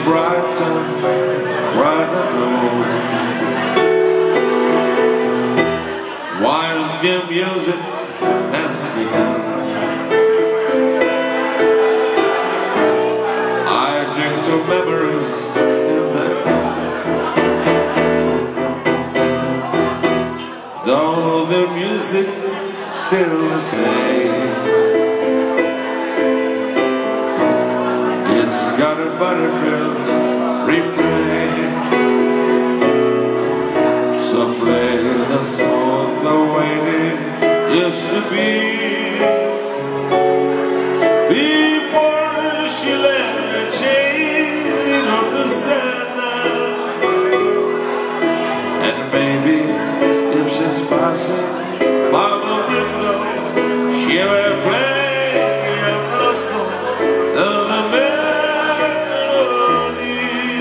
brighter, brighter glow. While the music has begun, I drink to memories in that room. Though the music still the same, it's got a butterfield refrain. So play the song the way it used to be, before she left the chain of the sand. And maybe if she's passing by the window, she will play a love song and the melody.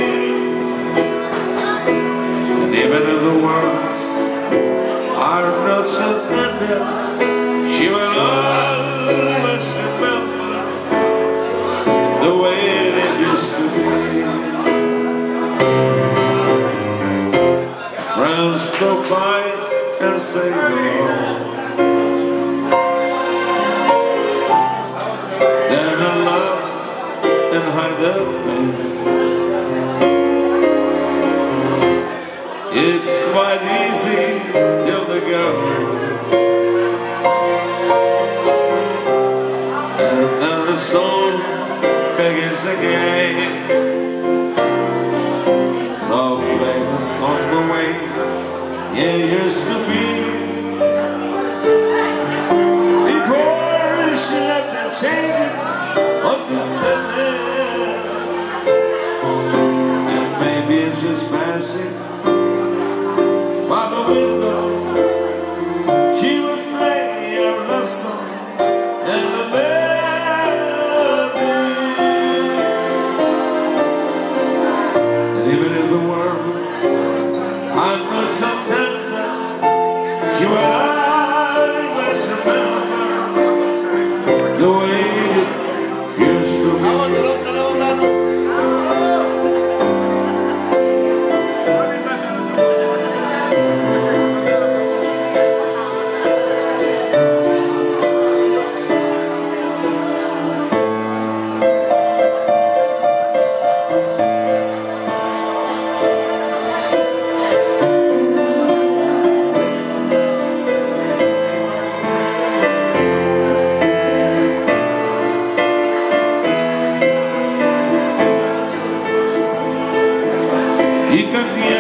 And even if the words are not so tender, she will always remember the way it used to be. Friends stop by and say hello, then I laugh and hide their pain. It's quite easy till they go, and then the song begins again. So play the song the way it used to be, before she left the changes of the sentence. And maybe it's just passing by the window, she would play a love song and the melody. And even if the words are not so tender, she will always remember the way it used to be. Y canté